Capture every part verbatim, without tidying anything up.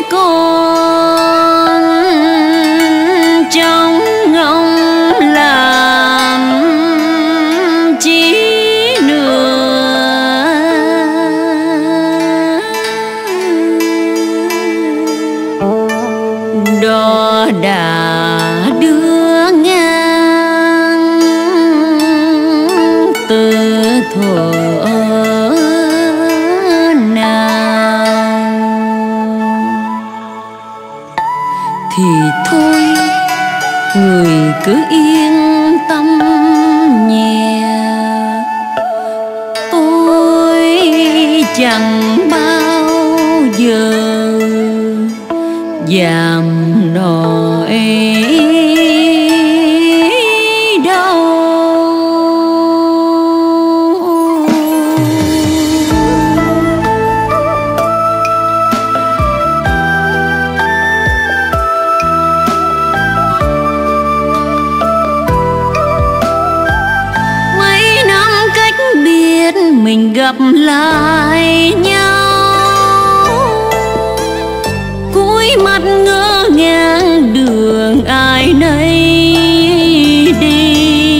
con trong ngóng làm chi nữa. Đò đã đưa ngang từ thuở thì thôi, người cứ yên tâm nhẹ. Tôi chẳng bao giờ dám nói đâu. Mình gặp lại nhau, cúi mắt ngỡ ngàng đường ai nấy đi.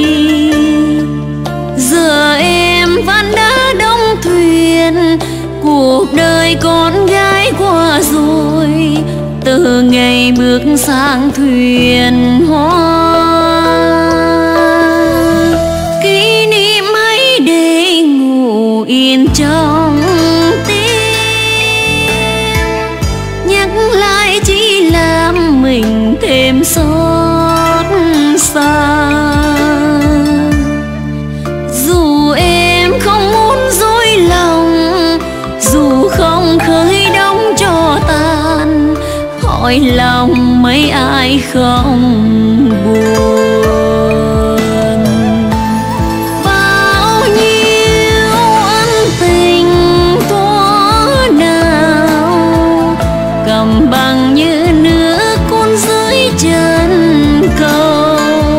Giờ em vẫn đã đóng thuyền, cuộc đời con gái qua rồi. Từ ngày bước sang thuyền hoa, yên trong tim, nhắc lại chỉ làm mình thêm xót xa. Dù em không muốn dối lòng, dù không khơi đóng cho tàn, hỏi lòng mấy ai không buồn. Bằng như nước cuốn dưới chân cầu,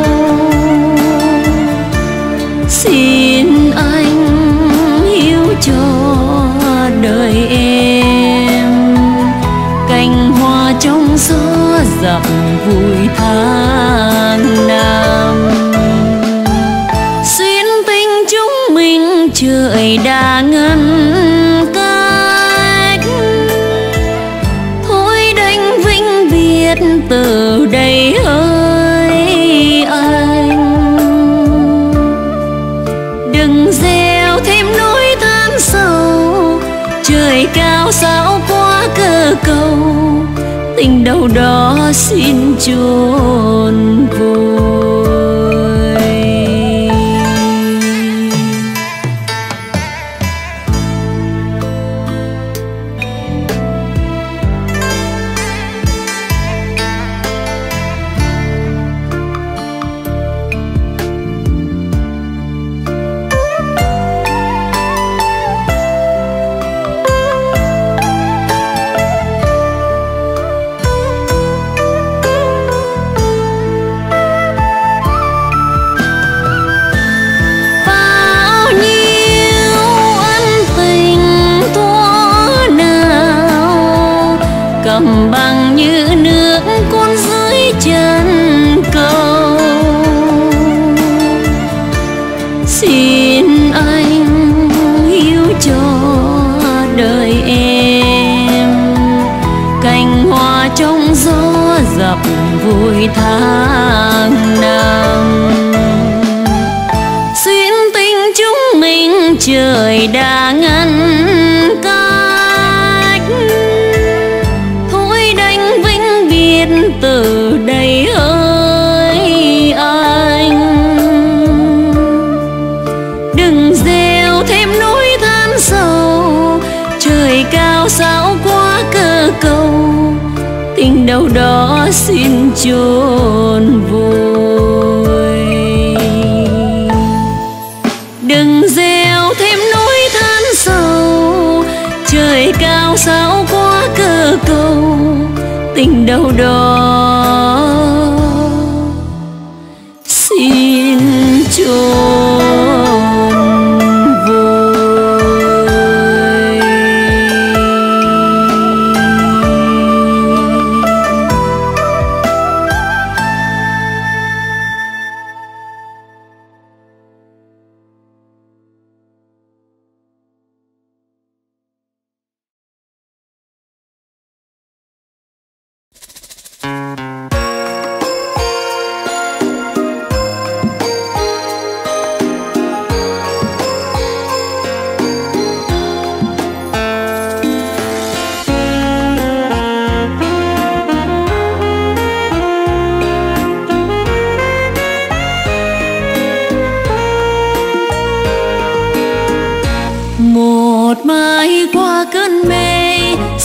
xin anh hiểu cho đời em. Cành hoa trong gió dặm vui tháng năm, xuyên tình chúng mình trời đã ngăn từ đây hỡi anh. Đừng gieo thêm nỗi than sâu, trời cao sao quá cơ cầu. Tình đâu đó xin chôn vùi. Cầm bằng như nước cuốn dưới chân cầu, xin anh hiểu cho đời em. Cành hoa trong gió dập vui tháng năm, xuyên tình chúng mình trời đã ngăn từ đây hỡi anh. Đừng gieo thêm nỗi than sâu, trời cao sao quá cơ cầu. Tình đâu đó xin chôn vùi. Đừng gieo thêm nỗi than sâu, trời cao sao quá cơ cầu. Tình đâu đó xin chôn vùi.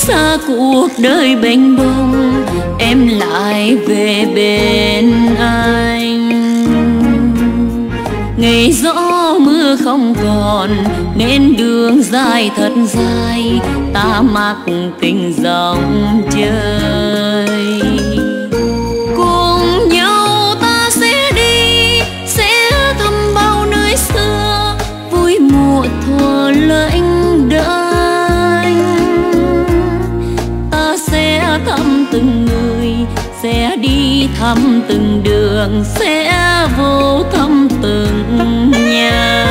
xa cuộc đời bênh bông, em lại về bên anh. Ngày gió mưa không còn nên đường dài thật dài, ta mặc tình dòng chơi. Cùng nhau ta sẽ đi, sẽ thăm bao nơi xưa, vui một thuở lênh đênh. Ta sẽ thăm từng người, sẽ đi thăm từng đường, sẽ vô thăm từng nhà.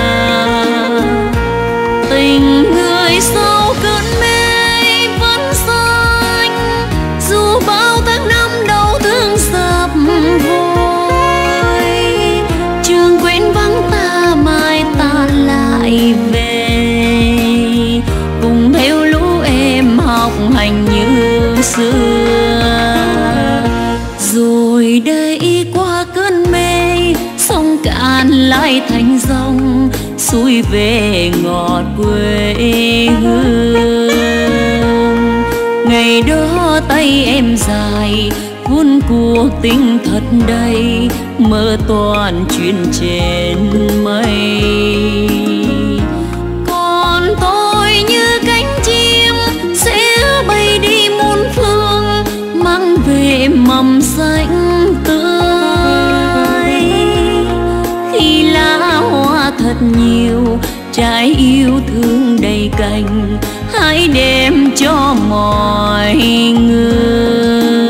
Tình người sau cơn mê vẫn xanh, dù bao tháng năm đau thương dập vội. Trường quên vắng ta mai ta lại về, cùng theo lũ em học hành như xưa. Rồi đây qua cơn mê, sông cạn lại thành dòng, xuôi về ngọt quê hương. Ngày đó tay em dài, vun cuộc tình thật đầy, mơ toàn chuyện trên mây. Còn tôi như cánh chim sẽ bay đi muôn phương, mang về mầm xanh tươi. Khi lá hoa thật nhiều, trái yêu thương đầy cành, hãy đem cho mọi người.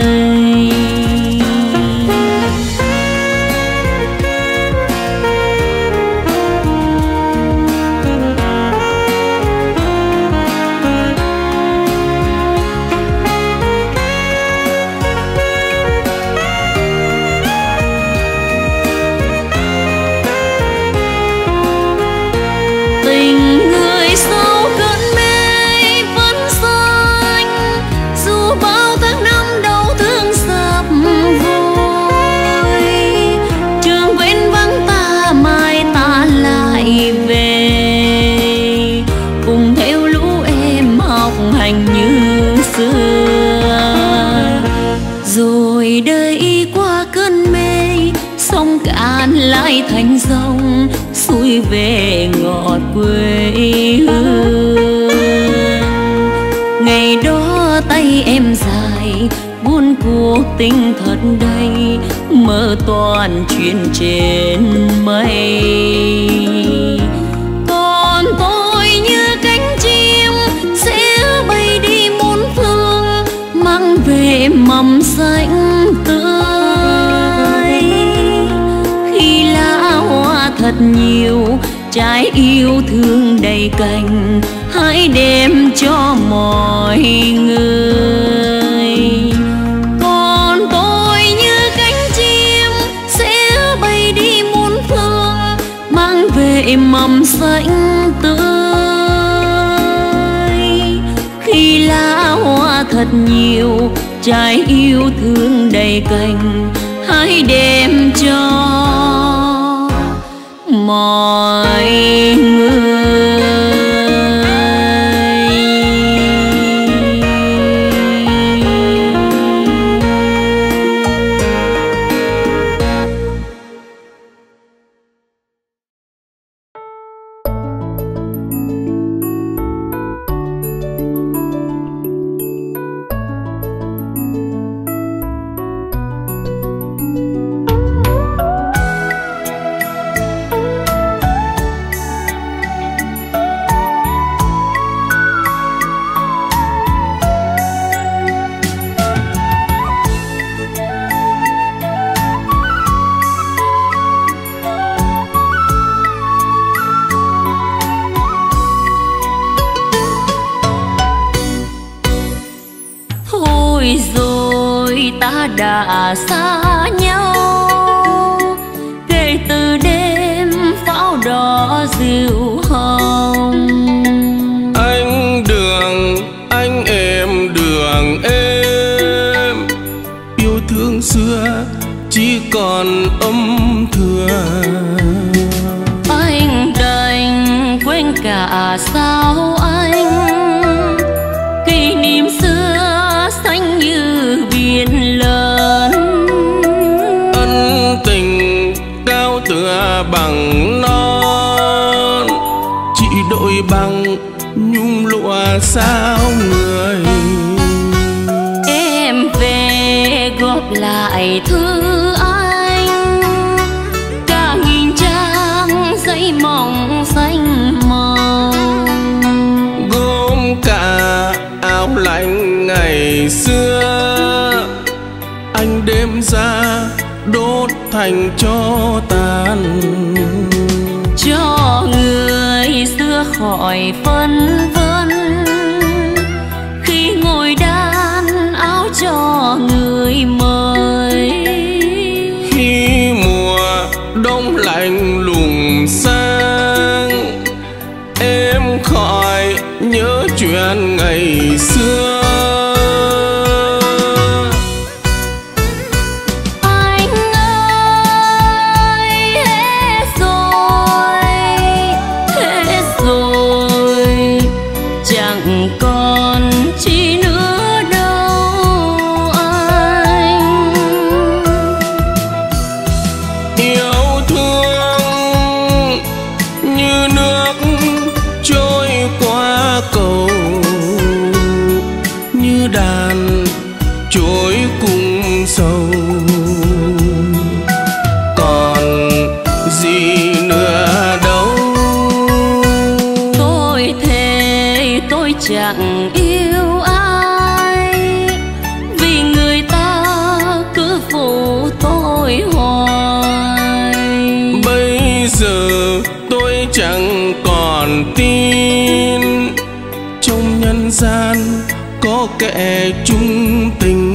Rồi đây qua cơn mê, sông cạn lại thành dòng, xuôi về ngọt quê hương. Ngày đó tay em dài, buôn cuộc tình thật đầy, mơ toàn chuyện trên mây. Còn tôi như cánh chim sẽ bay đi muôn phương, mang về mầm xanh tươi. Khi lá hoa thật nhiều, trái yêu thương đầy cành, hãy đem cho mọi người. Còn tôi như cánh chim sẽ bay đi muôn phương, mang về mầm xanh tươi. Khi lá hoa thật nhiều, trái yêu thương đầy cành, hãy đem cho mọi người. Đã xa nhau kể từ đêm pháo đỏ dịu hồng. Anh đường, anh em đường em, yêu thương xưa chỉ còn âm thừa. Anh đành quên cả sao anh, kỷ niệm bằng nhung lụa sao người. Em về góp lại thư anh, cả nghìn trang giấy mỏng xanh màu, gồm cả áo lạnh ngày xưa anh đem ra đốt thành tro tàn, cho người xưa khỏi phân vân khi ngồi đan áo cho người mới. Khi mùa đông lạnh lùng sang em khỏi nhớ chuyện ngày xưa. Còn chi nữa đâu anh, yêu thương như nước trôi qua cầu, như đàn trôi cùng sầu. Còn gì nữa đâu, tôi thề tôi chẳng yêu ai, vì người ta cứ phụ tôi hoài. Bây giờ tôi chẳng còn tin trong nhân gian có kẻ chung tình.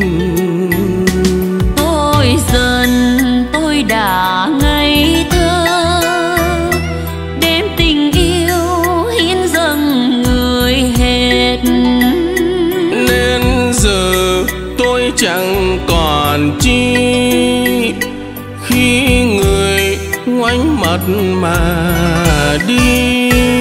Tôi dần tôi đã ngây thơ, đem tình yêu hiến dâng người hết. Nên giờ tôi chẳng còn chi khi người ngoảnh mặt mà đi.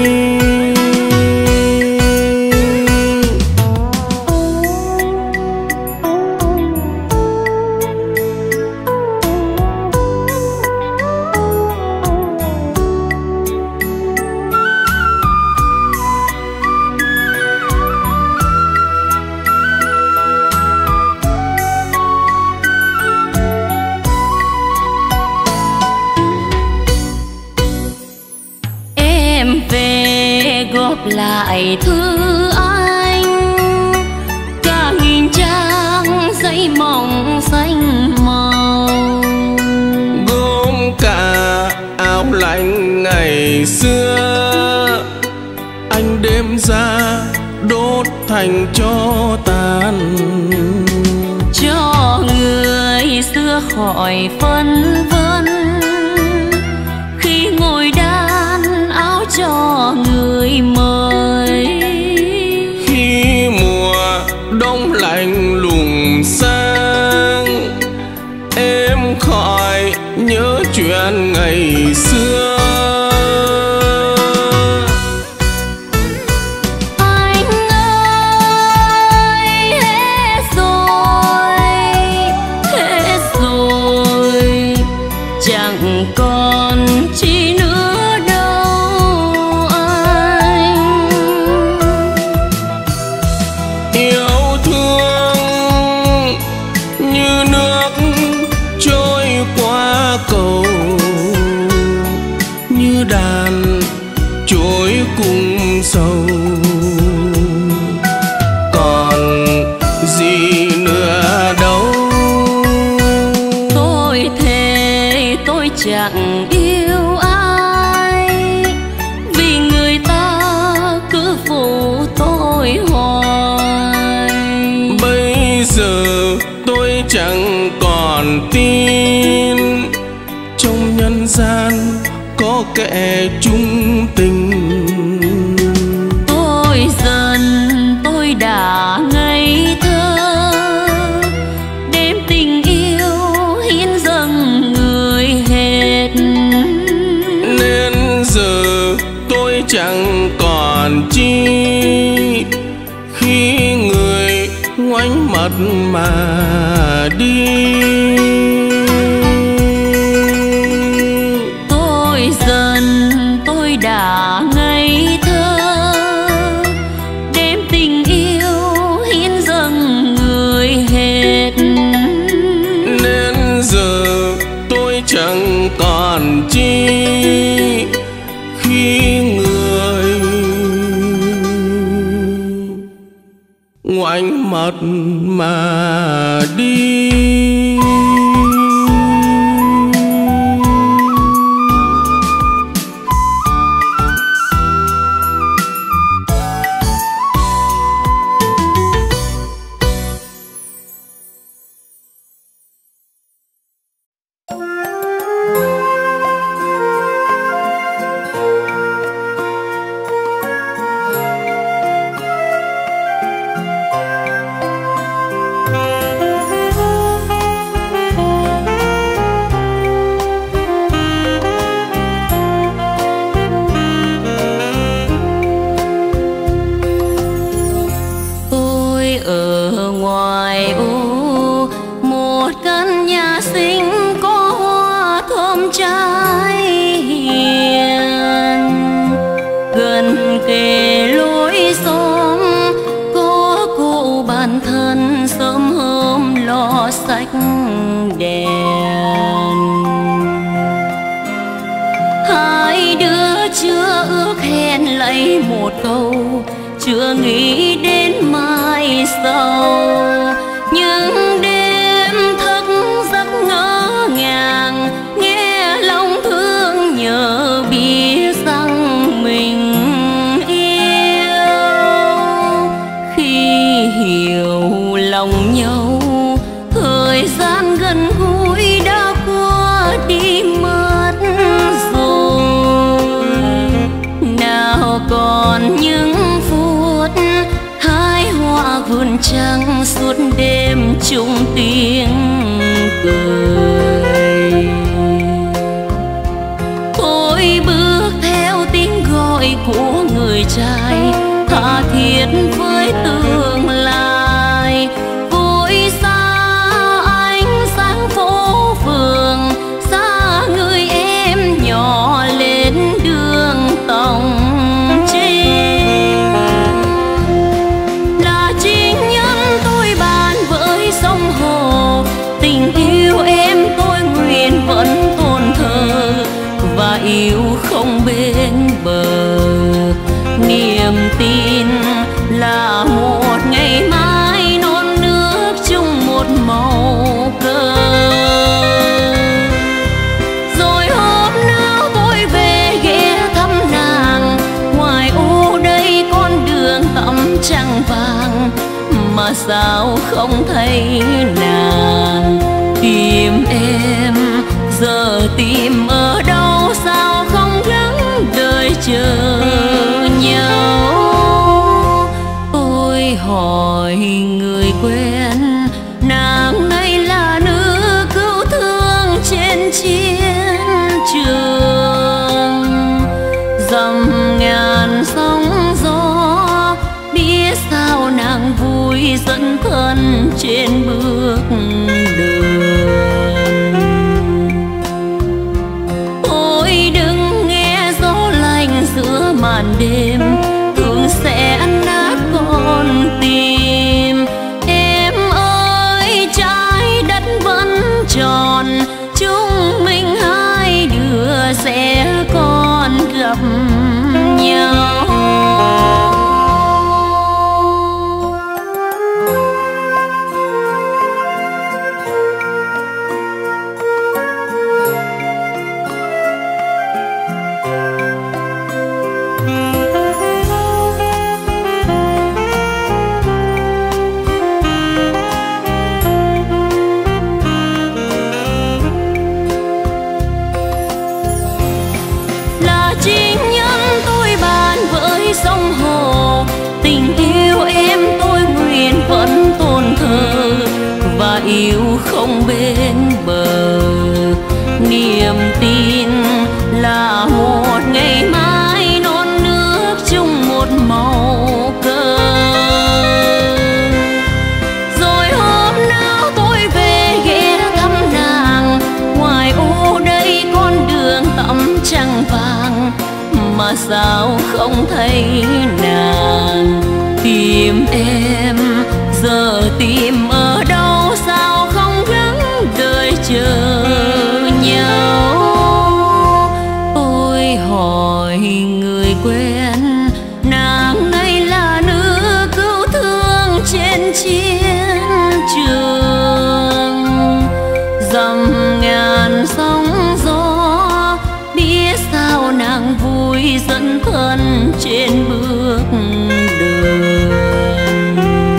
Về góp lại thư anh, cả nghìn trang giấy mỏng xanh màu, gồm cả áo lạnh ngày xưa anh đem ra đốt thành tro tàn, cho người xưa khỏi phân vân khi ngồi đan áo cho người mới. Khi mùa đông lạnh lùng sang em khỏi nhớ chuyện ngày xưa. Anh ơi hết rồi, hết rồi, chẳng còn chi nữa đâu anh. Yêu thương như nước trôi qua cầu, như đàn trôi cùng sầu. Còn gì nữa đâu, Tôi thề tôi chẳng yêu ai, vì người ta cứ phụ tôi hoài. bây giờ tôi chẳng còn tin trong nhân gian có kẻ chung tình. Tôi dần tôi đã ngây thơ, đem tình yêu hiến dâng người hết. Nên giờ tôi chẳng còn chi khi người ngoảnh mặt mà đi. Tôi dần tôi đã ngây thơ, giờ tôi chẳng còn chi khi người ngoảnh mặt mà đi. Chưa nghĩ đến mai sau, những đêm thức giấc ngỡ ngàng, nghe lòng thương nhớ biết rằng mình yêu. Khi hiểu lòng nhau, thời gian gần gũi đã qua đi mất rồi. Nào còn những vườn trăng suốt đêm chung tiếng cười. Tôi bước theo tiếng gọi của người trai, tha thiết với tương lai. Vui xa ánh sáng phố phường, xa người em nhỏ lên đường tòng. Yêu không bên bờ, niềm tin là một ngày mai non nước chung một màu cờ. Rồi hôm nào tôi về ghé thăm nàng, ngoài ô đây con đường tắm trăng vàng, mà sao không thấy nàng. Tìm em giờ tìm ở đâu, sao không gắng đợi chờ nhau. Tôi hỏi người quen, nàng ấy là nữ cứu thương trên chiến trường. Dầm ngàn sóng gió, biết sao nàng vui dẫn thân trên bước đường. Giữa màn đêm thương sẽ nát con tim. Em ơi trái đất vẫn tròn, chúng mình hai đứa sẽ còn gặp nhau. Và yêu không bên bờ, niềm tin là một ngày mai non nước chung một màu cờ. Rồi hôm nào tôi về ghé thăm nàng, ngoài ô đây con đường tắm trăng vàng, mà sao không thấy nàng. Tìm em giờ tìm ở đâu, sao không gắng đợi chờ trên chiến trường. Dầm ngàn sóng gió biết sao nàng vui dẫn thân trên bước đường.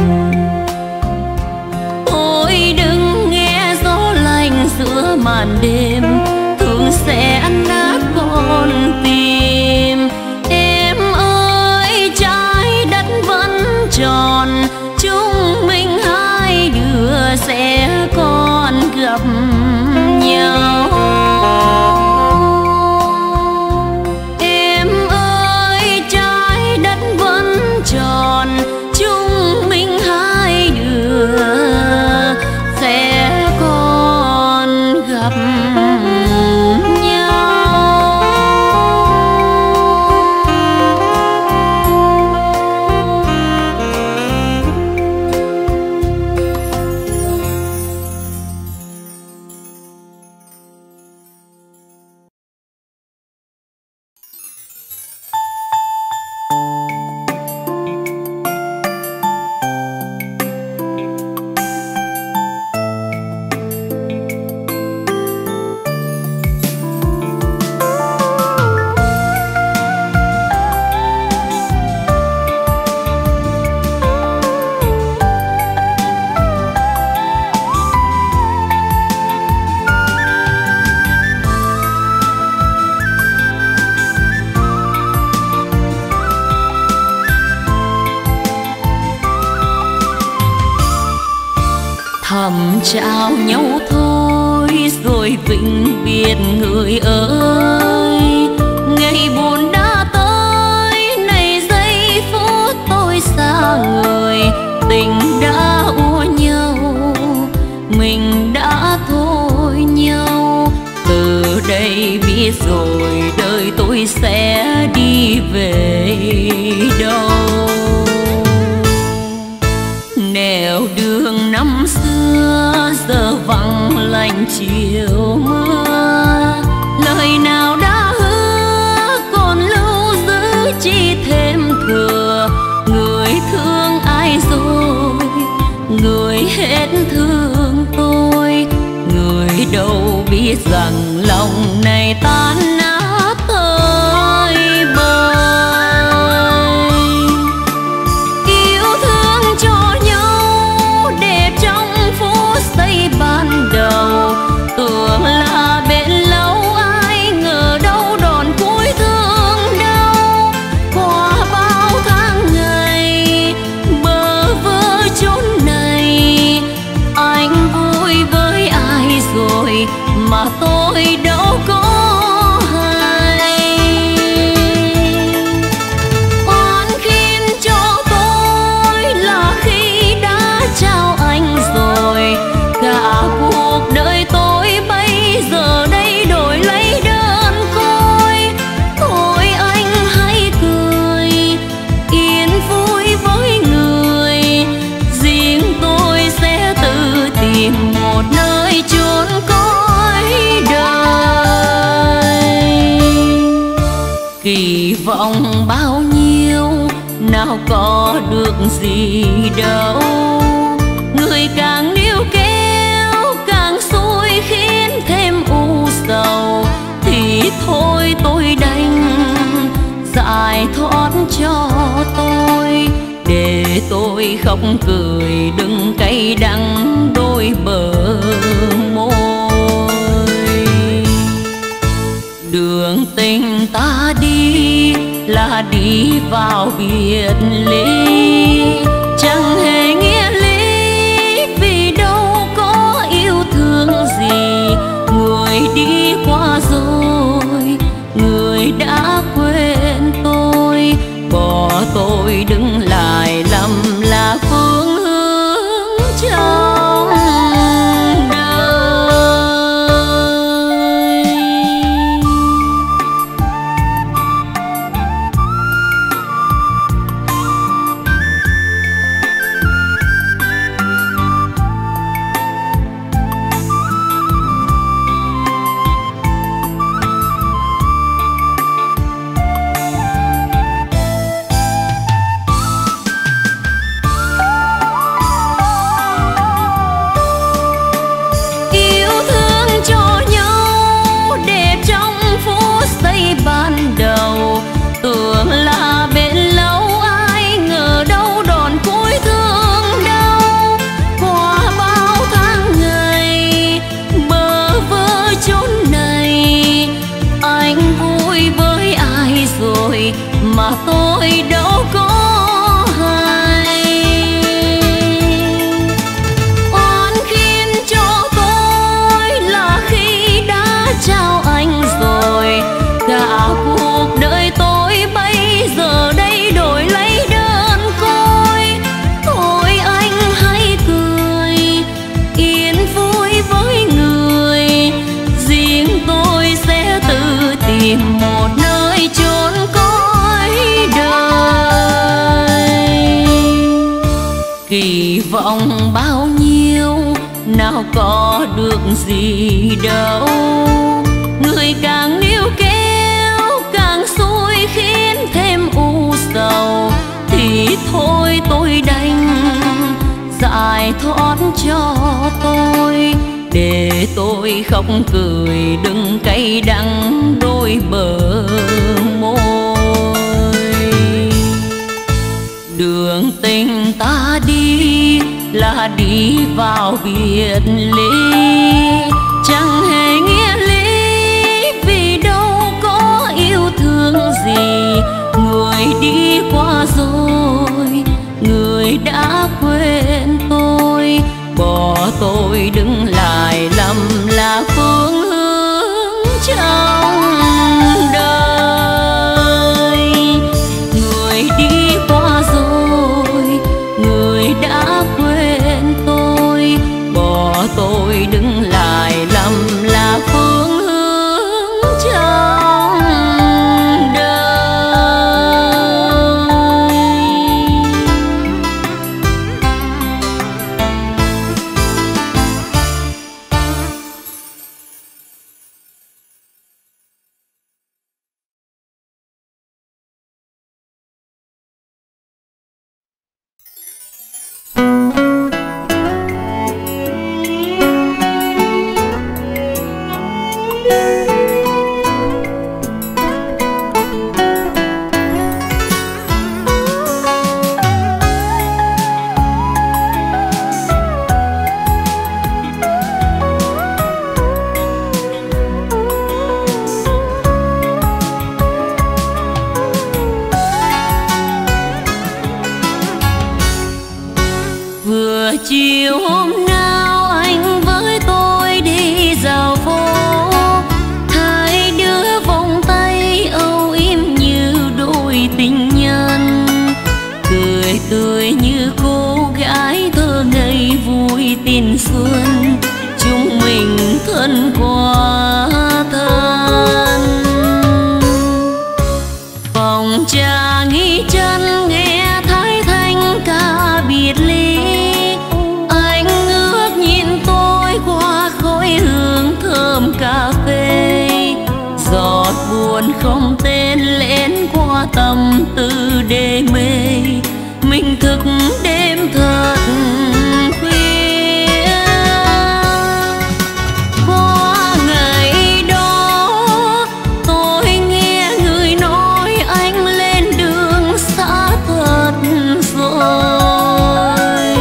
Ôi đừng nghe gió lạnh giữa màn đêm, thường sẽ nát con tim. Em ơi trái đất vẫn tròn, chúng mình hai đứa sẽ còn gặp nhau. Em ơi trái đất vẫn tròn, chúng mình hai đứa sẽ còn gặp nhau. Thầm chào nhau thôi rồi vĩnh biệt người ơi. Ngày buồn đã tới, này giây phút tôi xa người. Tình đã ua nhau, mình đã thôi nhau. Từ đây biết rồi đời tôi sẽ đi về đâu. Nẻo đường năm xưa giờ vắng lạnh chiều mưa. Lời nào đã hứa còn lưu giữ chi thêm thừa. Người thương ai rồi, người hết thương tôi. Người đâu biết rằng lòng này tan nát tới bời. Yêu thương cho nhau đẹp trong phút giây ban đầu. Tưởng là bền lâu ai ngờ đâu đòn cuối thương đau. Qua bao tháng ngày bơ vơ chốn này, anh vui với ai rồi mà tôi đâu có hay. Oan khiên cho tôi là khi đã trao anh rồi. Cả cuộc đời tôi bây giờ đây đổi lấy đơn côi. Thôi anh hãy cười yên vui với người. Riêng tôi sẽ tự tìm một nơi chốn cõi đời. Kỳ vọng bao nhiêu nào có được gì đâu. Người càng níu kéo càng xui khiến thêm u sầu. Thì thôi tôi đành giải thoát cho tôi. Để tôi khóc cười đừng cay đắng đôi bờ môi. Đường tình ta đi là đi vào biệt ly. Chẳng hề nghĩa lý vì đâu có yêu thương gì. Người đi qua rồi, người đã quên tôi. Bỏ tôi đứng lại lầm là phương hướng trong đời. vọng bao nhiêu nào có được gì đâu. Người càng níu kéo càng xui khiến thêm u sầu, thì thôi tôi đành giải thoát cho tôi, để tôi khóc cười đừng cay đắng đôi bờ môi. Đường tình ta đi là đi vào biệt ly, chẳng hề nghĩa lý vì đâu có yêu thương gì. Người đi qua rồi, người đã quên tôi, bỏ tôi đứng lại lầm là phương hướng trong đời. Người đi qua rồi, người đã quên tôi, bỏ tôi đứng lại lầm là phương hướng trong đời. Chiều hôm nào anh với tôi đi dạo phố, hai đứa vòng tay âu yếm như đôi tình nhân, cười tươi như cô gái thơ ngây vui tình xuân, chúng mình thân qua thân. Phòng trà nghỉ chân nghe thái thanh ca biệt ly, cà phê giọt buồn không tên lén qua tâm tư đê mê. Mình thức đêm thật khuya, qua ngày đó tôi nghe người nói anh lên đường xa thật rồi.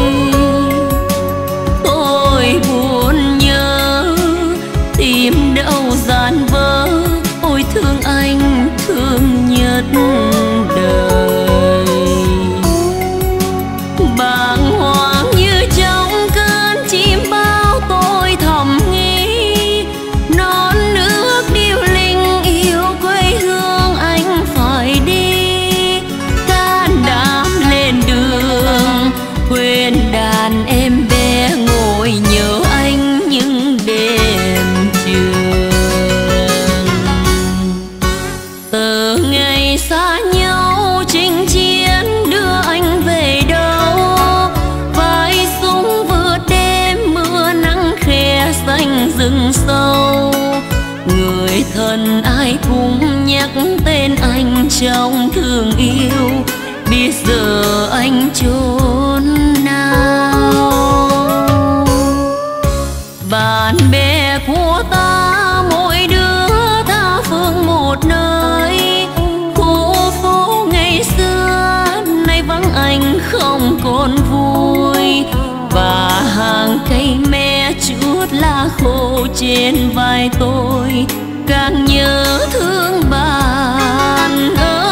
Tôi buồn nhớ tìm đâu gian vỡ, ôi thương anh thương nhất đời. Bàng hoàng như trong cơn chim bao tôi thầm nghĩ, non nước điêu linh yêu quê hương anh phải đi. Can đảm lên đường quên đàn em bé ngồi nhớ anh những đêm trường. Từ ngày xa nhau chinh chiến đưa anh về đâu, vai súng vượt đêm mưa nắng khe xanh rừng sâu. Người thân ai cũng nhắc tên anh trong thương yêu, biết giờ anh chốn nào. Bạn bè của ta mỗi đứa tha phương một nơi, khu phố ngày xưa nay vắng anh không còn vui. Và hàng cây me chút lá khô trên vai tôi càng nhớ thương bạn ơi.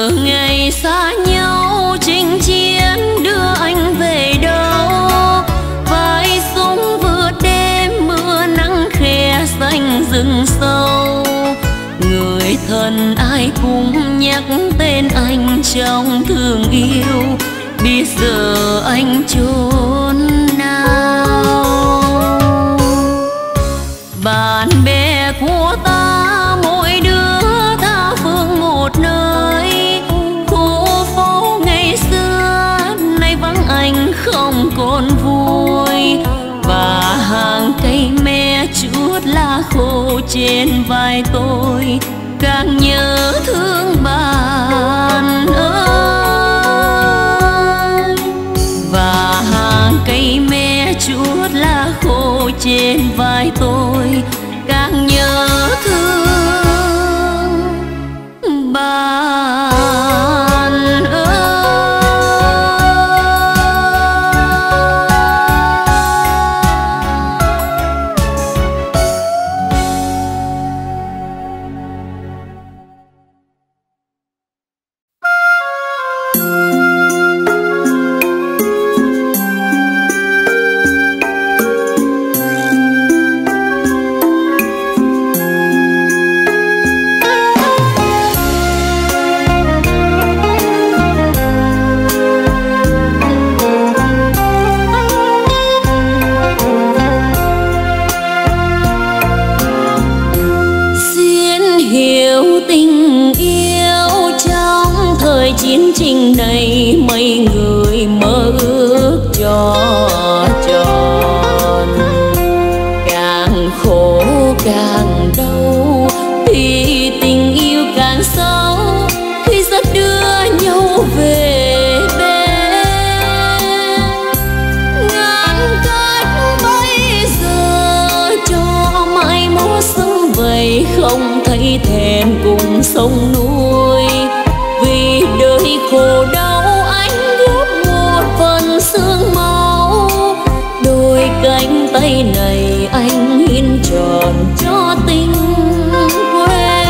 từ ngày xa nhau chinh chiến đưa anh về đâu, vai súng vượt đêm mưa nắng khe xanh rừng sâu. Người thân ai cũng nhắc tên anh trong thương yêu, biết giờ anh chốn nào. Bạn bè của ta mỗi đứa tha phương một nơi, khu phố ngày xưa nay vắng anh không còn vui. Và hàng cây me chút lá khô trên vai tôi càng nhớ thương bạn ơi. Và hàng cây me chút lá khô trên vai tôi càng nhớ thương bạn ơi. Chiến tranh này mấy người mơ ước cho tròn, càng khổ càng đau thì tình yêu càng sâu khi dắt đưa nhau về bên. Ngàn cách bây giờ cho mãi mốt sống vậy, không thấy thèm cùng sông núi. Vì đời khổ đau anh góp một phần xương máu, đôi cánh tay này anh hiến trọn cho tình quê.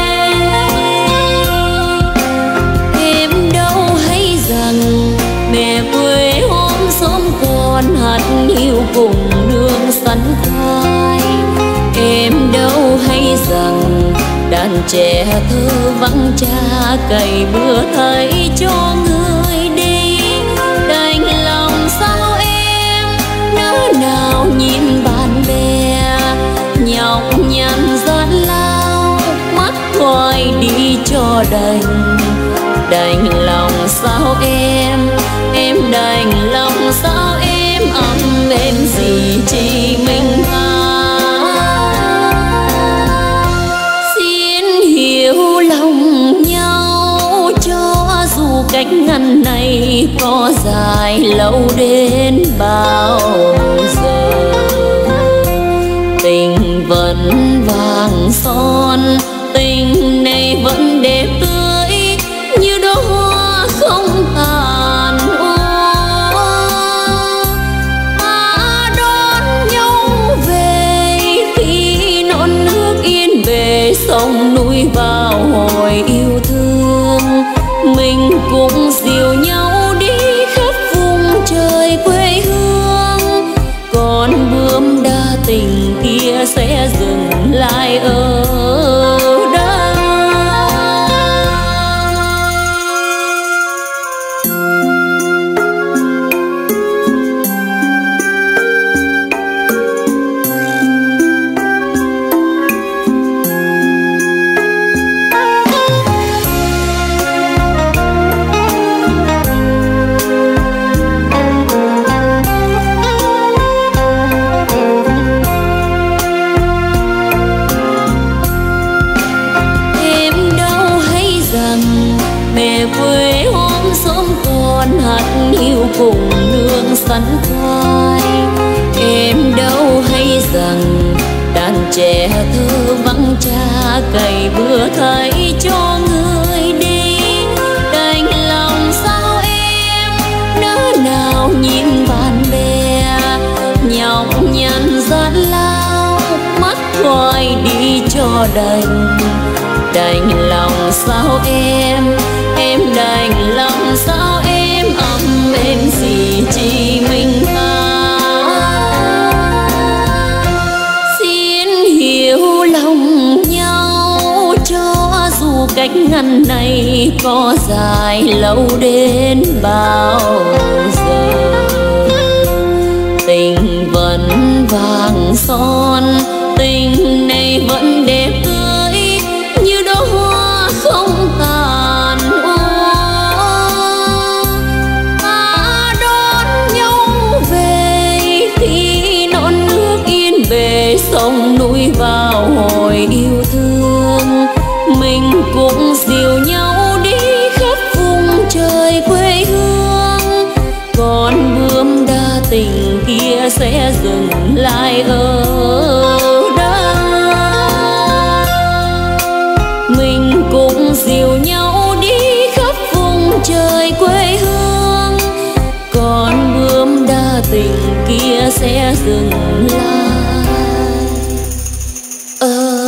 Em đâu hay rằng mẹ quê hôm xóm còn hạt hiu cùng nương sắn khoai. Em đâu hay rằng đàn trẻ thơ vắng cha cày bừa thấy cho người đi. Đành lòng sao em nỡ nào nhìn bạn bè nhọc nhằn gian lao, mắt hoài đi cho đành. Đành lòng sao em, em đành lòng sao em ấm em gì chỉ mình ta. Hiểu lòng nhau cho dù cách ngăn này có dài lâu đến bao giờ. Tình vẫn vàng son, tình này vẫn đẹp tươi như đóa hoa không tàn hoa. Ta đón nhau về khi non nước yên bề, sông núi vào hồi yêu thương. Mình cũng dìu nhau đi khắp vùng trời quê hương, còn bướm đa tình kia sẽ dừng lại ở đây. Cùng nương sắn khoai. Em đâu hay rằng đàn trẻ thơ vắng cha cày bừa thấy cho người đi. Đành lòng sao em nỡ nào nhìn bạn bè nhọc nhằn gian lao, mắt hoài cho đành. Đành lòng sao em, em đành ngăn này có dài lâu đến bao giờ. Tình vẫn vàng son, tình này vẫn đẹp tươi như đóa hoa không tàn hoa. Ta đón nhau về khi non nước yên bề, sông núi vào hồi yêu thương. Mình cũng dìu nhau đi khắp vùng trời quê hương, còn bướm đa tình kia sẽ dừng lại ở đây. Mình cũng dìu nhau đi khắp vùng trời quê hương, còn bướm đa tình kia sẽ dừng lại ở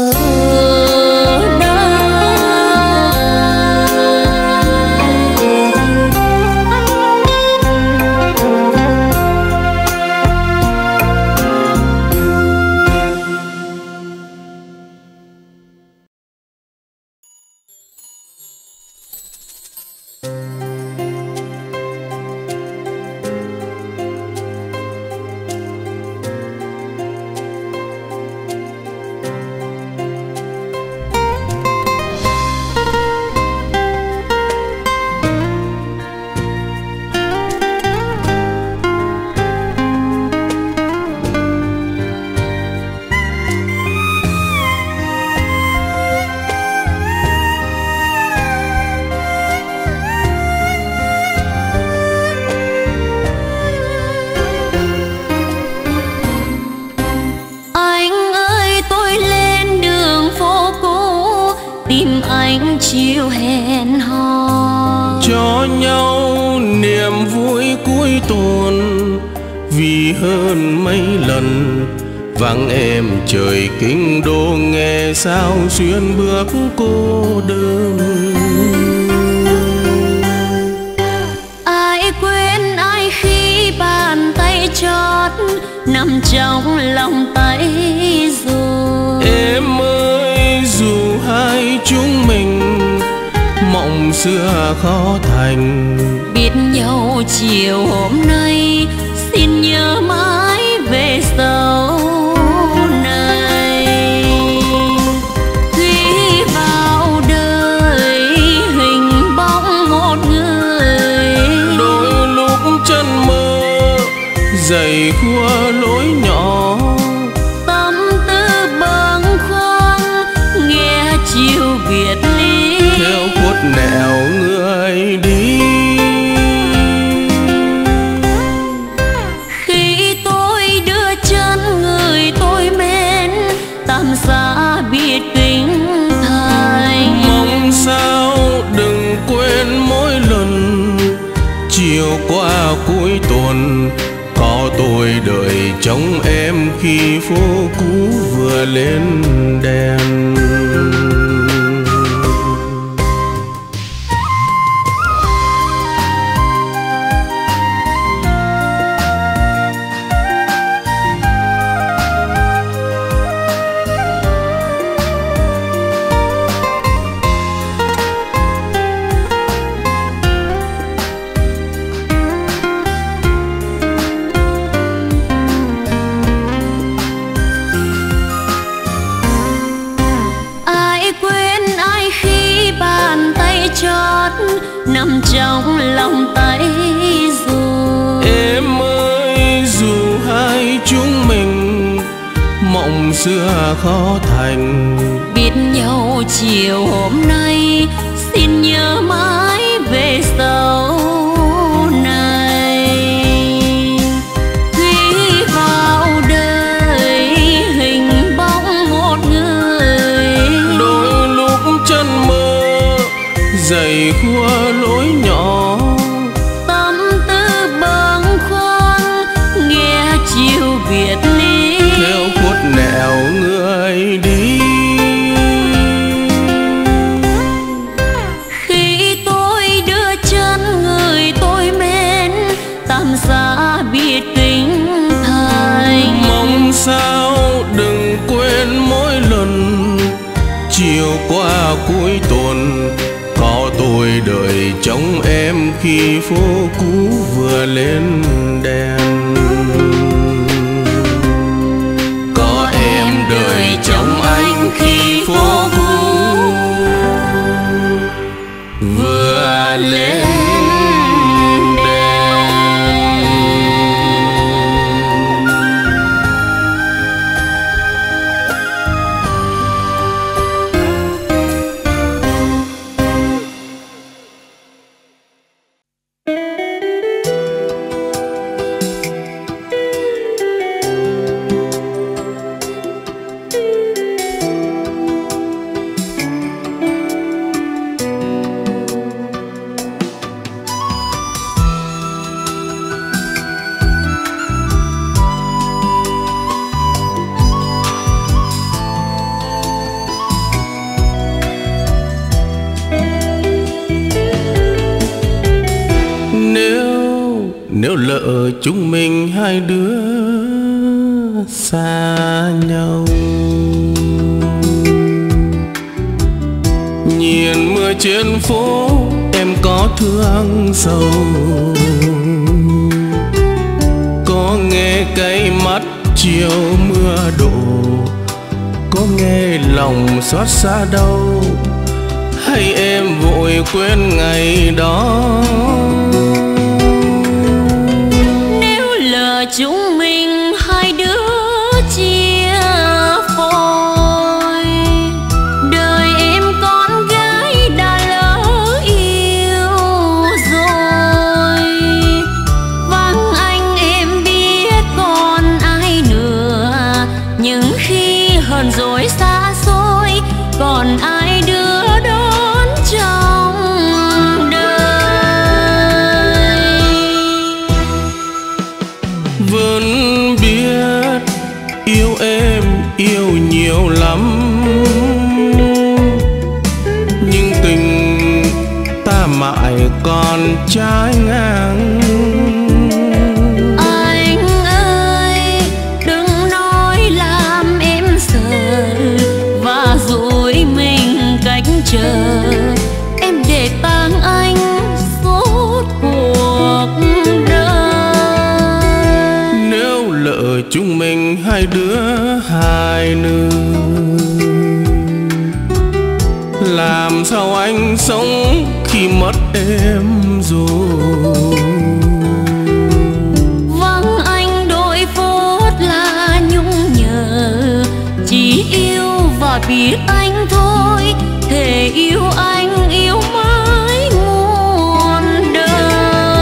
chiều hẹn hò, cho nhau niềm vui cuối tuần. Vì hơn mấy lần vắng em trời kinh đô, nghe sao xuyên bước cô đơn. Ai quên ai khi bàn tay chót nằm trong lòng tay rồi. Em ơi dù hai chúng mình mộng xưa khó thành, biết nhau chiều hôm nay xin nhớ mãi về sau này. Khi vào đời hình bóng một người, đôi lúc chân mơ dày khua lối nhỏ. tâm tư bâng khuâng nghe chiều biệt ly, theo khuất nẻo người đi. Khi tôi đưa chân người tôi mến, tạm xa biệt kính thành. Mong sao đừng quên mỗi lần chiều qua cuối tuần, có tôi đợi trông em khi phố cũ vừa lên đèn. chót nằm trong lòng tay rồi. Em ơi dù hai chúng mình mộng xưa khó thành, biết nhau chiều hôm nay xin nhớ mãi về sau này. Khi vào đời hình bóng một người, đôi lúc chân mơ dày khua lối nhỏ. tâm tư bâng khuâng nghe chiều biệt ly, theo khuất nẻo người đi. khi tôi đưa chân người tôi mến tạm xa biệt kính thành. Mong sao đừng quên mỗi lần chiều qua cuối tuần, trông em khi phố cũ vừa lên đèn. Có em đợi trông anh khi phố cũ vừa lên đèn. Nếu lỡ chúng mình hai đứa xa nhau, nhìn mưa trên phố em có thương sầu, có nghe cay mắt chiều mưa đổ, có nghe lòng xót xa đau, hay em vội quên ngày đó. Chúng mình hai đứa chia phôi, đời em con gái đã lỡ yêu rồi. Vắng anh em biết còn ai nữa, nhưng khi hờn dỗi xa xôi còn ai đưa đón trong vẫn biết yêu em yêu nhiều lắm, nhưng tình ta mãi còn trái ngang. Anh ơi đừng nói làm em sợ và dối mình cách chờ, em để tang anh suốt cuộc đời. Lỡ chúng mình hai đứa hai nương, làm sao anh sống khi mất em rồi. Vắng anh đôi phút là nhung nhớ, chỉ yêu và biết anh thôi, thề yêu anh yêu mãi muôn đời.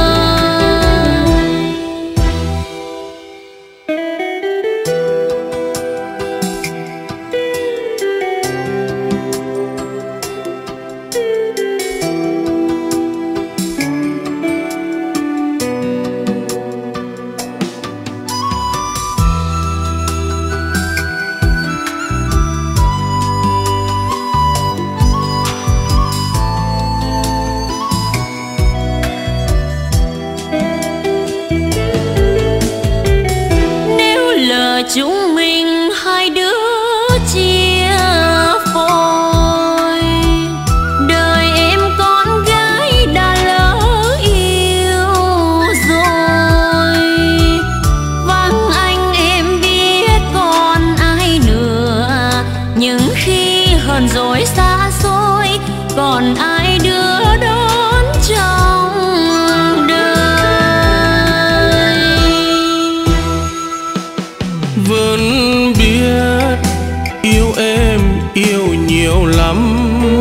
Chúng mình hai đứa chia phôi, đời em con gái đã lỡ yêu rồi. Vắng anh em biết còn ai nữa, nhưng khi hờn dỗi xa xôi còn ai đưa đón trong đời. Vẫn biết yêu em yêu nhiều lắm,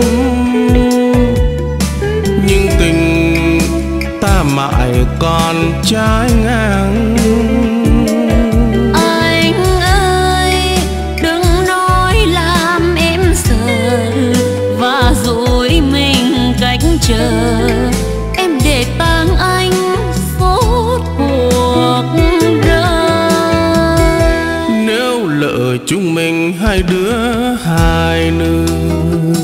nhưng tình ta mãi còn trái ngang. Anh ơi đừng nói làm em sợ và dối mình cách chờ, em để tang anh suốt cuộc đời. Nếu lỡ chúng mình hai đứa hai nương,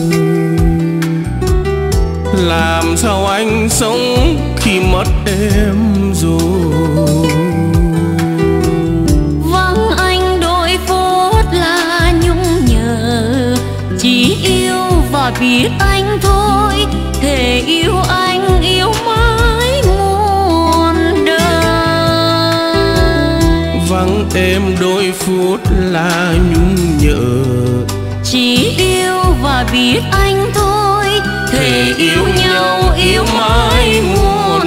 làm sao anh sống khi mất em rồi. Vắng anh đôi phút là nhung nhớ, chỉ yêu và biết anh thôi, thề yêu anh em đôi phút là nhung nhớ. Chỉ yêu và biết anh thôi, thề yêu nhau yêu mãi muôn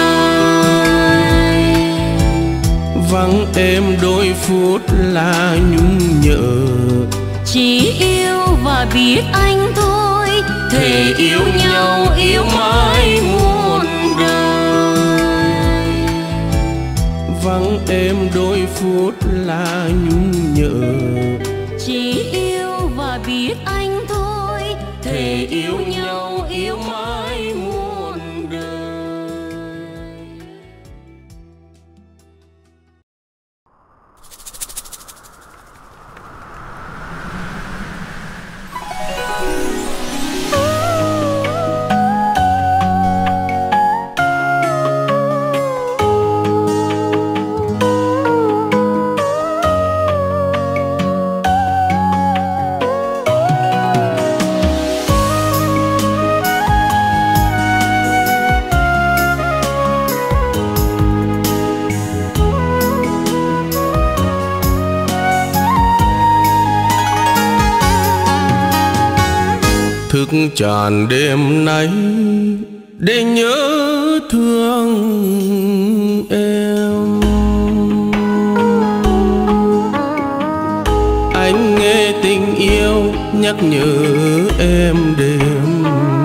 đời. Vắng em đôi phút là nhung nhớ. Chỉ yêu và biết anh thôi, thề yêu nhau yêu mãi muôn đời. Vắng em đôi phút là nhung nhớ. Chỉ yêu và biết anh thôi, thề yêu nhau yêu mãi muôn đời. Thức tràn đêm nay để nhớ thương em. Anh nghe tình yêu nhắc nhở em đêm.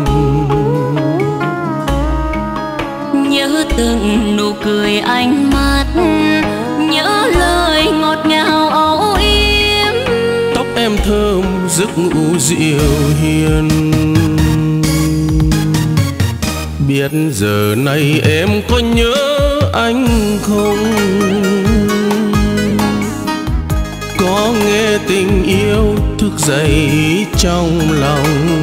Nhớ từng nụ cười ánh mắt, nhớ lời ngọt ngào âu yếm. Tóc em thơm giấc ngủ dịu hiền. Biết giờ này em có nhớ anh không? Có nghe tình yêu thức dậy trong lòng.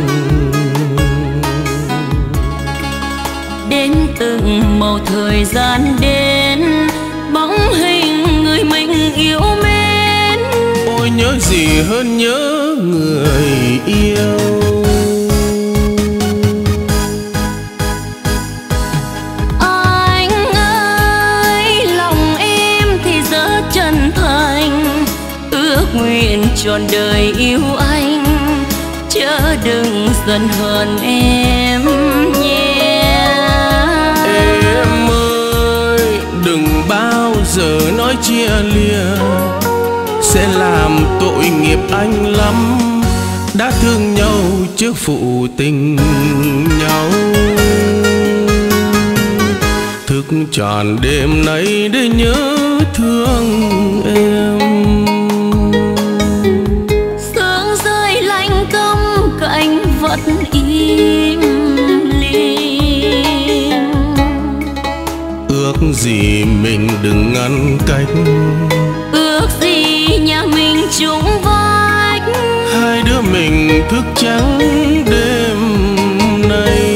Đến từng màu thời gian đến, bóng hình người mình yêu mến. Ôi nhớ gì hơn nhớ người yêu. Anh ơi, lòng em thì rất chân thành, ước nguyện trọn đời yêu anh, chớ đừng giận hờn em nhé. Em ơi, đừng bao giờ nói chia lìa, sẽ làm tội nghiệp anh lắm. Đã thương nhau trước phụ tình nhau. Thức tràn đêm nay để nhớ thương em. Sương rơi lạnh câm cánh vẫn im lìm. Ước gì mình đừng ngăn cách, ước gì nhà mình chung vách. hai đứa mình thức trắng đêm nay.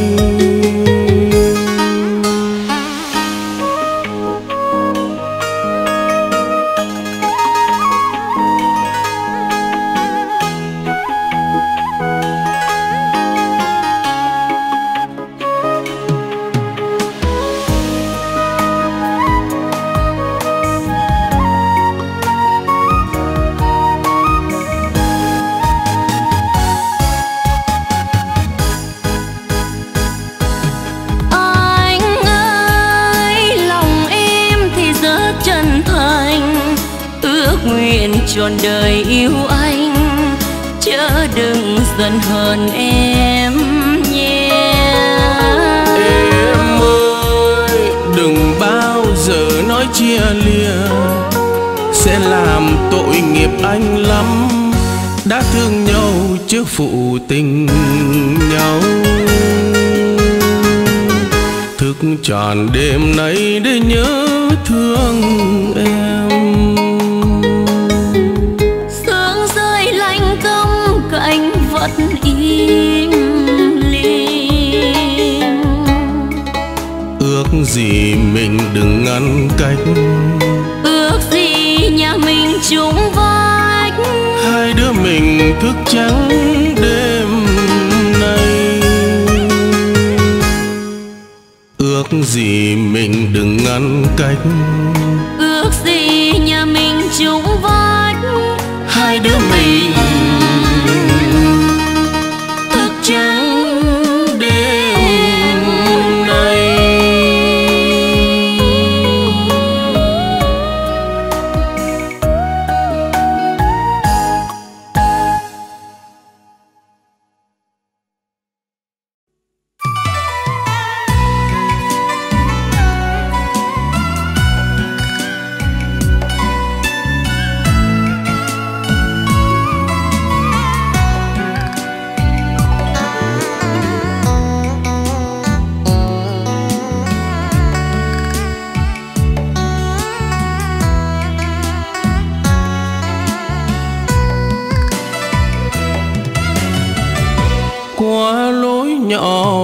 Trọn đời yêu anh, chớ đừng giận hờn em nhé. Em ơi, đừng bao giờ nói chia lìa, sẽ làm tội nghiệp anh lắm. Đã thương nhau trước phụ tình nhau. Thức tràn đêm nay để nhớ thương em. Anh vẫn im lìm. Ước gì mình đừng ngăn cách, ước gì nhà mình chung vách. hai đứa mình thức trắng đêm nay. Ước gì mình đừng ngăn cách, ước gì nhà mình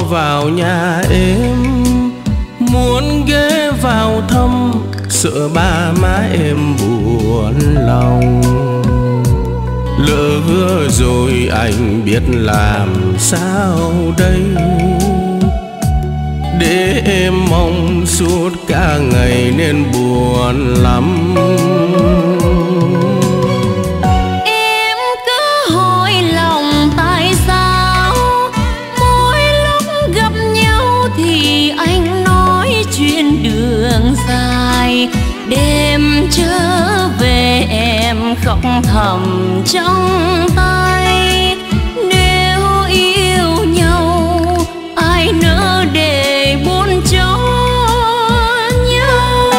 vào nhà em, muốn ghé vào thăm, sợ ba má em buồn lòng. Lỡ hứa rồi anh biết làm sao đây, để em mong suốt cả ngày nên buồn lắm. Em cứ hỏi lòng tại sao mỗi lúc gặp nhau thì anh nói chuyện đường dài. Đêm trở về em khóc thầm trong tay. Nếu yêu nhau ai nỡ để buồn cho nhau.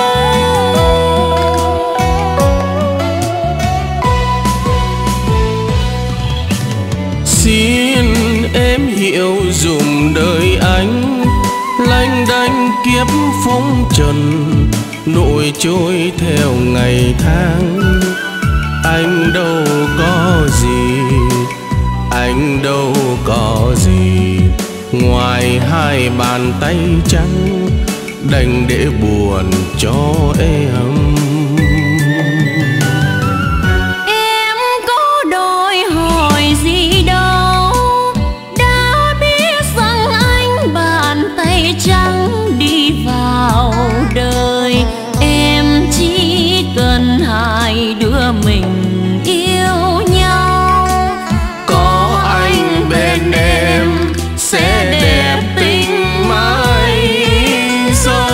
Xin em hiểu dùm đời anh, lanh đanh kiếp phong trần, nỗi trôi theo ngày tháng. Anh đâu có gì, anh đâu có gì, ngoài hai bàn tay trắng, đành để buồn cho em. Em có đòi hỏi gì đâu, đã biết rằng anh bàn tay trắng đi vào đời. Em chỉ cần hai đứa mình yêu nhau, có anh bên em sẽ đẹp tình mãi sau.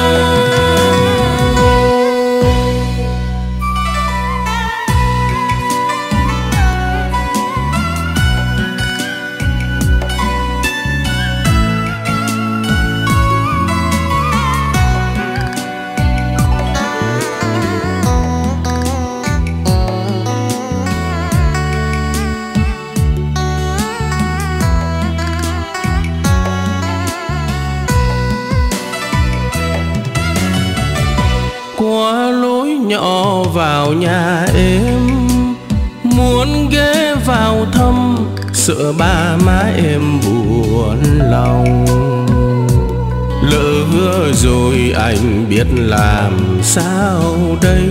Qua lối nhỏ vào nhà em, muốn ghé vào thăm, sợ ba má em buồn lòng. Lỡ hứa rồi anh biết làm sao đây,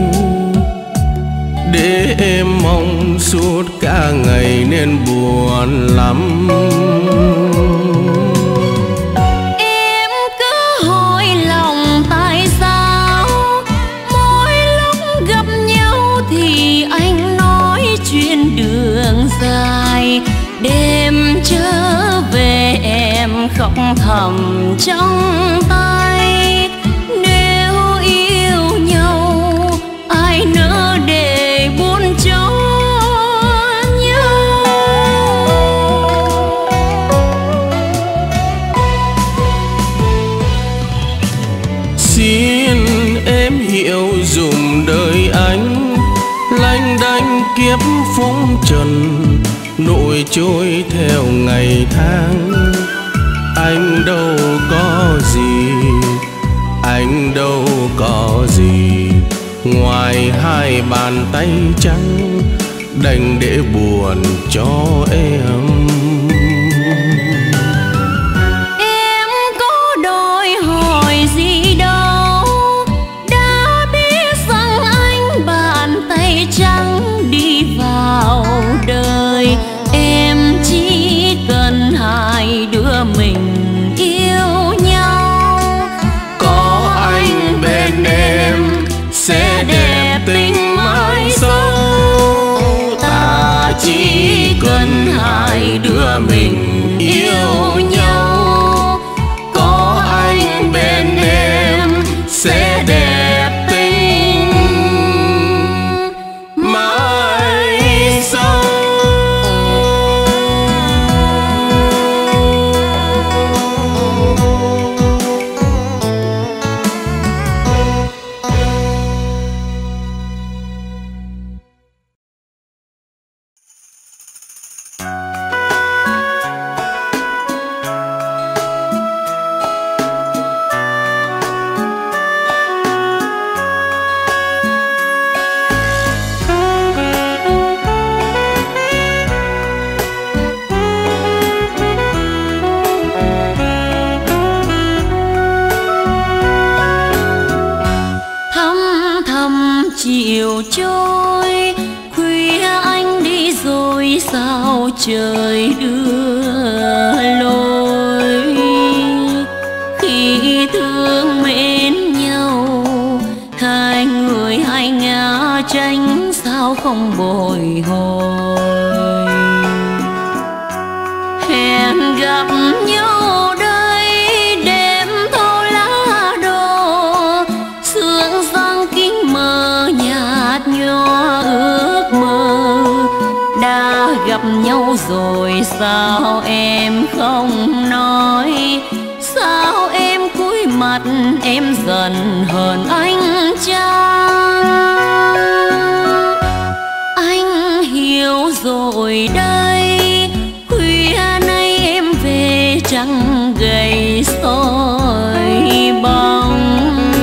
để em mong suốt cả ngày nên buồn lắm. em cứ hỏi lòng tại sao mỗi lúc gặp nhau thì anh nói chuyện đường dài. Đêm trở về em khóc thầm trong tay. Nếu yêu nhau ai nỡ để buồn cho nhau. Xin em hiểu dùm đời anh, lanh đanh kiếp phong trần, nỗi trôi theo ngày tháng. Anh đâu có gì, anh đâu có gì, ngoài hai bàn tay trắng, đành để buồn cho em. Em có đòi hỏi gì đâu, đã biết rằng anh bàn tay trắng đi vào đời. Em chỉ cần hai đứa mình yêu nhau, Có anh bên em sẽ đẹp tình mãi sau. Ta chỉ cần hai chiều trôi, khuya anh đi rồi sao trời đưa lối. Khi thương mến nhau, hai người hai ngả tranh sao không bồi hồi. Hẹn gặp nhau đây đêm thâu lá đổ, sương giăng kính mờ nhạt nhòa ước mơ. Đã gặp nhau rồi sao em không nói, sao em cúi mặt em dần hờn anh chăng. Anh hiểu rồi đây, khuya nay em về trăng gầy soi bóng,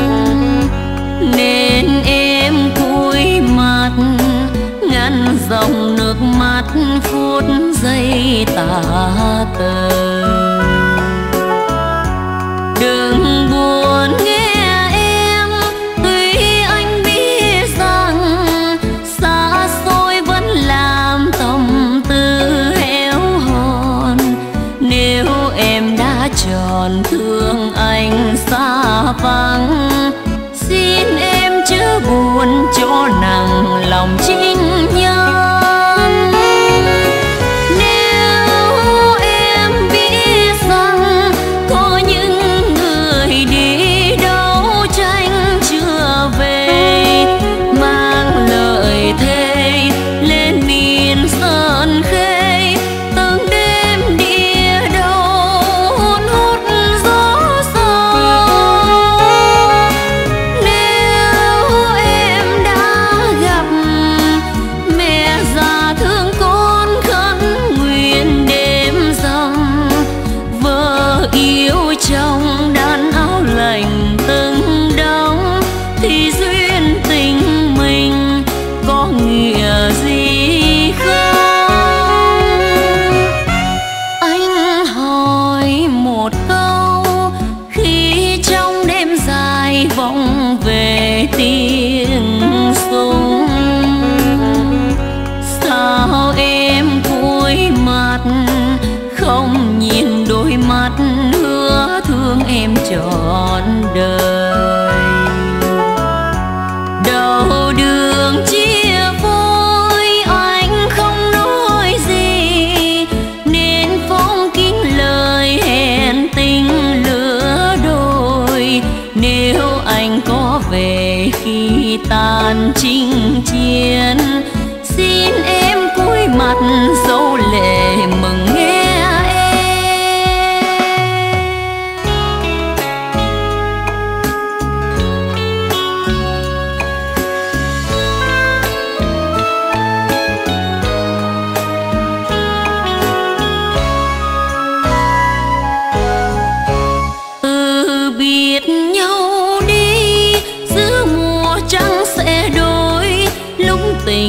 nên em cúi mặt ngăn dòng nước mắt phút giây tả tơi. Đừng buồn nghe em, tuy anh biết rằng xa xôi vẫn làm tâm tư héo hòn. Nếu em đã tròn thương anh xa vắng, xin em chớ buồn cho nặng lòng chính nhân. Nếu em biết rằng có những người đi đấu tranh chưa về, mang lời thề lên miền Sơn Khê, từng đêm địa đầu hôn hút gió sâu. Nếu em đã gặp mẹ già thương con khấn nguyện đêm rằm, vợ yêu chồng đan áo lành từng đóng, thì duyên tình mình có nghĩa gì không? Anh hỏi một câu khi trong đêm dài vọng về tiếng súng, sao em cúi mặt không nhìn đôi mắt hứa thương em trọn đời. Đầu đường chia phôi anh không nói gì, nên phong kín lời hẹn tình lứa đôi. Nếu anh có về khi tàn chinh chiến, xin em cúi mặt dấu lệ mừng nghe em. Ừ, biết nhau đi, giữa mùa trăng sẽ đôi, lúc tình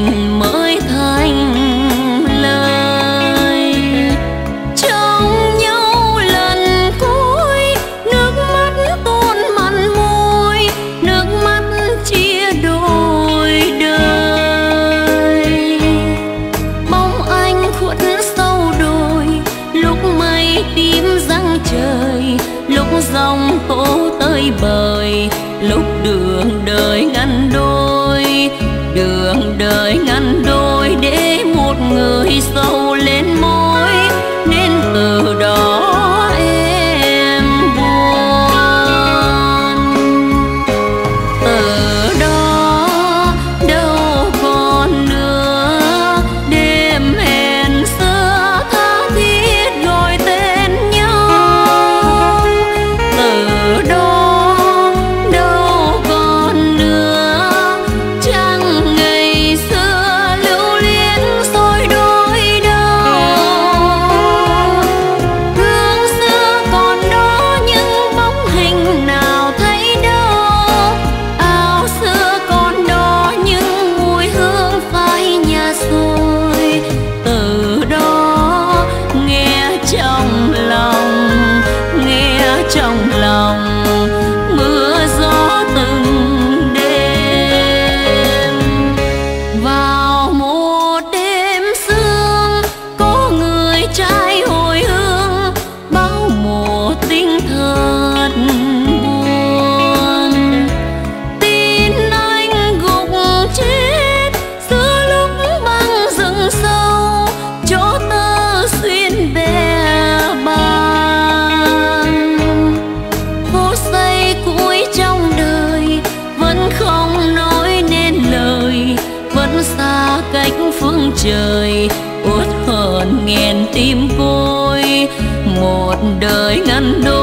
đời ngăn đôi.